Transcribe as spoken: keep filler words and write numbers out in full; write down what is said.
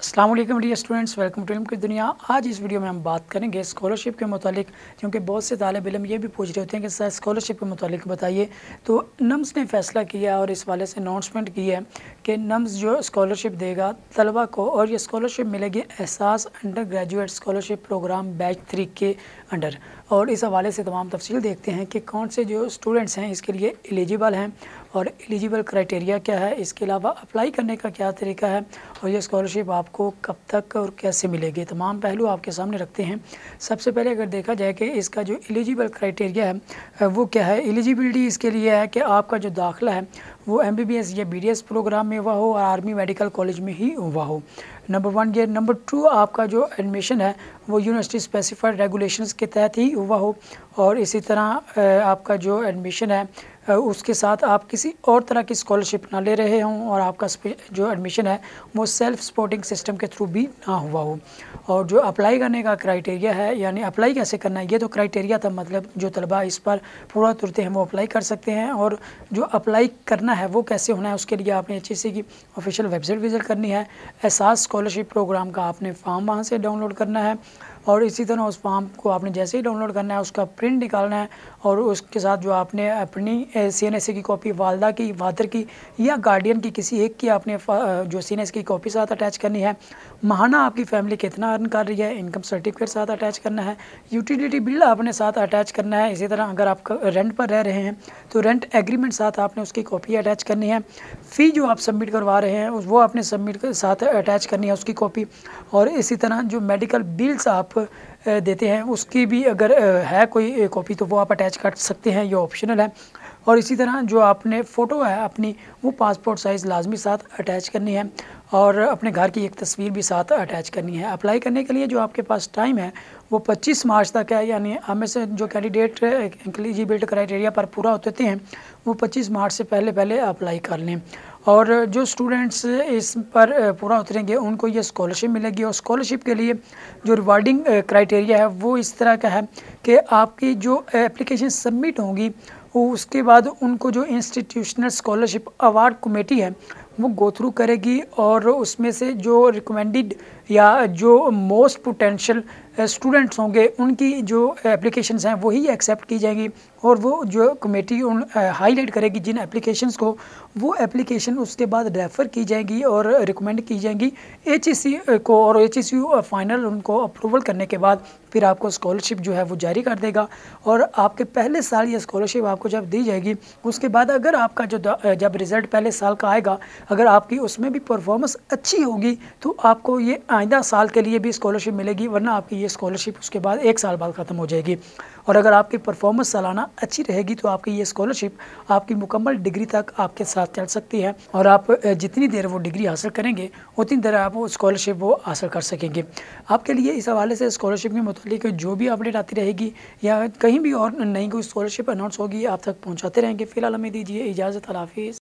अस्सलाम वालेकुम dear students, welcome to इल्म की दुनिया। आज इस वीडियो में हम बात करेंगे स्कॉलरशिप के मुतालिक, क्योंकि बहुत से तालिब इल्म ये भी पूछ रहे होते हैं कि सर स्कॉलरशिप के मुतालिक बताइए। तो नम्स ने फ़ैसला किया और इस वाले से अनाउंसमेंट की है कि नम्स जो स्कॉलरशिप देगा तलबा को, और ये स्कॉलरशिप मिलेगी Ehsaas undergraduate scholarship program batch three के अंडर। और इस हवाले से तमाम तफसील देखते हैं कि कौन से जो स्टूडेंट्स हैं इसके लिए एलिजिबल हैं और एलिजिबल क्राइटेरिया क्या है, इसके अलावा अप्लाई करने का क्या तरीका है और ये स्कॉलरशिप आपको कब तक और कैसे मिलेगी। तमाम पहलू आपके सामने रखते हैं। सबसे पहले अगर देखा जाए कि इसका जो एलिजिबल क्राइटेरिया है वो क्या है। एलिजिबिलिटी इसके लिए है कि आपका जो दाखिला है वो एम बी बी एस या बी डी एस प्रोग्राम में हुआ हो और आर्मी मेडिकल कॉलेज में ही हुआ हो, नंबर वन ये। नंबर टू, आपका जो एडमिशन है वो यूनिवर्सिटी स्पेसिफाइड रेगुलेशंस के तहत ही हुआ हो, और इसी तरह आपका जो एडमिशन है उसके साथ आप किसी और तरह की स्कॉलरशिप ना ले रहे हों, और आपका जो एडमिशन है वो सेल्फ सपोर्टिंग सिस्टम के थ्रू भी ना हुआ हो। और जो अप्लाई करने का क्राइटेरिया है, यानी अप्लाई कैसे करना है, ये तो क्राइटेरिया था, मतलब जो तलबा इस पर पूरा उतरते हैं वो अप्लाई कर सकते हैं। और जो अप्लाई करना है वो कैसे होना है, उसके लिए आपने एच एस सी की ऑफिशियल वेबसाइट विजिट करनी है। एहसास स्कॉलरशिप प्रोग्राम का आपने फॉर्म वहाँ से डाउनलोड करना है, और इसी तरह उस फॉर्म को आपने जैसे ही डाउनलोड करना है उसका प्रिंट निकालना है, और उसके साथ जो आपने अपनी सी एन एस सी की कॉपी, वालदा की, फादर की या गार्डियन की किसी एक की आपने जो सी एन एस की कॉपी साथ अटैच करनी है। माहाना आपकी फैमिली कितना अर्न कर रही है, इनकम सर्टिफिकेट साथ अटैच करना है। यूटिलिटी बिल आपने साथ अटैच करना है। इसी तरह अगर आप रेंट पर रह रहे हैं तो रेंट एग्रीमेंट साथ आपने उसकी कॉपी अटैच करनी है। फ़ी जो आप सबमिट करवा रहे हैं वो आपने सबमिट साथ अटैच करनी है उसकी कॉपी। और इसी तरह जो मेडिकल बिल्स आप देते हैं उसकी भी अगर है कोई कॉपी तो वो आप अटैच कर सकते हैं, ये ऑप्शनल है। और इसी तरह जो आपने फ़ोटो है अपनी वो पासपोर्ट साइज़ लाजमी साथ अटैच करनी है, और अपने घर की एक तस्वीर भी साथ अटैच करनी है। अप्लाई करने के लिए जो आपके पास टाइम है वो पच्चीस मार्च तक है, यानी हमें से जो कैंडिडेट एलिजिबिलिटी क्राइटेरिया पर पूरा होते हैं वो पच्चीस मार्च से पहले पहले अप्लाई कर लें। और जो स्टूडेंट्स इस पर पूरा उतरेंगे उनको ये स्कॉलरशिप मिलेगी। और स्कॉलरशिप के लिए जो रिवार्डिंग क्राइटेरिया है वो इस तरह का है कि आपकी जो एप्लीकेशन सबमिट होंगी वो उसके बाद उनको जो इंस्टीट्यूशनल स्कॉलरशिप अवार्ड कमेटी है वो गो थ्रू करेगी, और उसमें से जो रिकमेंडेड या जो मोस्ट पोटेंशियल स्टूडेंट्स होंगे उनकी जो एप्लीकेशंस हैं वही एक्सेप्ट की जाएंगी, और वो जो कमेटी उन हाईलाइट करेगी जिन एप्लीकेशंस को, वो एप्लीकेशन उसके बाद रेफ़र की जाएंगी और रिकमेंड की जाएंगी एच एस सी को, और एच एस यू फाइनल उनको अप्रूवल करने के बाद फिर आपको स्कॉलरशिप जो है वो जारी कर देगा। और आपके पहले साल ये स्कॉलरशिप आपको जब दी जाएगी उसके बाद अगर आपका जो जब रिज़ल्ट पहले साल का आएगा, अगर आपकी उसमें भी परफॉर्मेंस अच्छी होगी तो आपको ये आइंदा साल के लिए भी स्कॉलरशिप मिलेगी, वरना आपकी ये स्कॉलरशिप उसके बाद एक साल बाद ख़त्म हो जाएगी। और अगर आपकी परफॉर्मेंस सालाना अच्छी रहेगी तो आपकी ये स्कॉलरशिप आपकी मुकम्मल डिग्री तक आपके साथ चल सकती है, और आप जितनी देर वो डिग्री हासिल करेंगे उतनी देर आप वो स्कॉलरशिप वो हासिल कर सकेंगे। आपके लिए इस हवाले से स्कॉलरशिप के मुतालिक जो भी अपडेट आती रहेगी या कहीं भी और नई कोई स्कॉलरशिप अनाउंस होगी आप तक पहुँचाते रहेंगे। फ़िलहाल हमें दीजिए इजाज़त। अल्लाह हाफ़िज़।